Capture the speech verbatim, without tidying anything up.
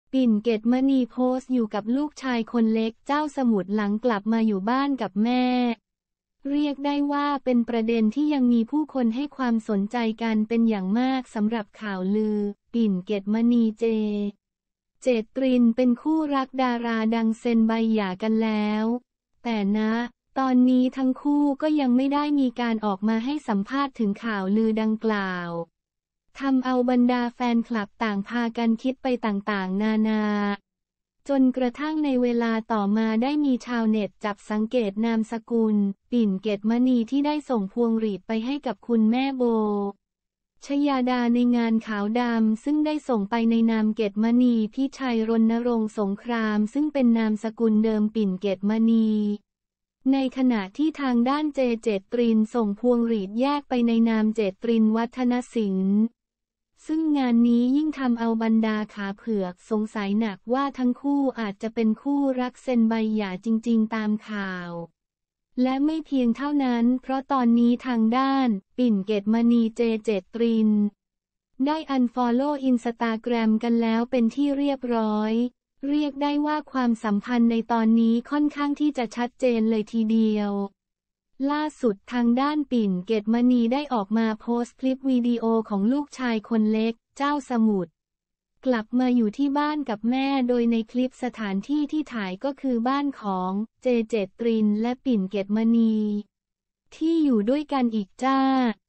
ปิ่นเกตมณีโพสต์อยู่กับลูกชายคนเล็กเจ้าสมุทรหลังกลับมาอยู่บ้านกับแม่เรียกได้ว่าเป็นประเด็นที่ยังมีผู้คนให้ความสนใจกันเป็นอย่างมากสำหรับข่าวลือปิ่นเกตมณีเจ เจตรินเป็นคู่รักดาราดังเซ็นใบหย่ากันแล้วแต่นะตอนนี้ทั้งคู่ก็ยังไม่ได้มีการออกมาให้สัมภาษณ์ถึงข่าวลือดังกล่าวทำเอาบรรดาแฟนคลับต่างพากันคิดไปต่างๆนานาจนกระทั่งในเวลาต่อมาได้มีชาวเน็ตจับสังเกตนามสกุลปิ่นเกตมณีที่ได้ส่งพวงหรีดไปให้กับคุณแม่โบชยาดาในงานขาวดำซึ่งได้ส่งไปในนามเกตมณีพี่ชัยรณรงค์สงครามซึ่งเป็นนามสกุลเดิมปิ่นเกตมณีในขณะที่ทางด้านเจเจตรินส่งพวงหรีดแยกไปในนามเจตรินวัฒนศิลป์ซึ่งงานนี้ยิ่งทำเอาบรรดาขาเผือกสงสัยหนักว่าทั้งคู่อาจจะเป็นคู่รักเซ็นใบหย่าจริงๆตามข่าวและไม่เพียงเท่านั้นเพราะตอนนี้ทางด้านปิ่นเกตมณีเจเจตรินได้อันฟอลโล่อินสตาแกรมกันแล้วเป็นที่เรียบร้อยเรียกได้ว่าความสัมพันธ์ในตอนนี้ค่อนข้างที่จะชัดเจนเลยทีเดียวล่าสุดทางด้านปิ่นเกตมณีได้ออกมาโพสต์คลิปวิดีโอของลูกชายคนเล็กเจ้าสมุทรกลับมาอยู่ที่บ้านกับแม่โดยในคลิปสถานที่ที่ถ่ายก็คือบ้านของเจเจตรินและปิ่นเกตมณีที่อยู่ด้วยกันอีกจ้า